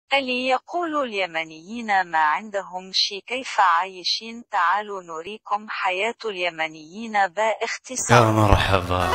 ألي يقول اليمنيين ما عندهم شي كيف عايشين؟ تعالوا نريكم حياة اليمنيين باختصار. يا مرحبا.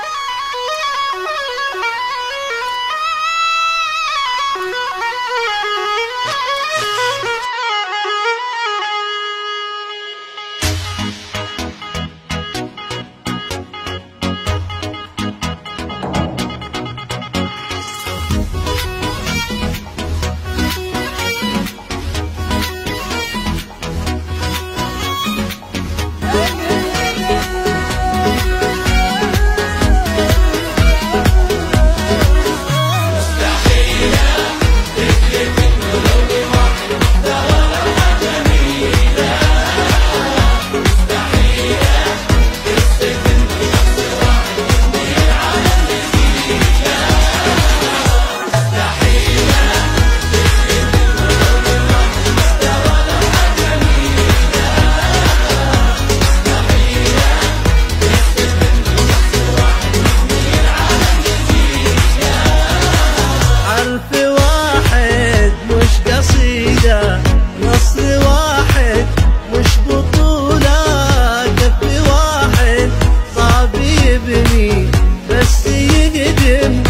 نصر واحد مش بطولة، كف واحد صعب يبني بس يهدم.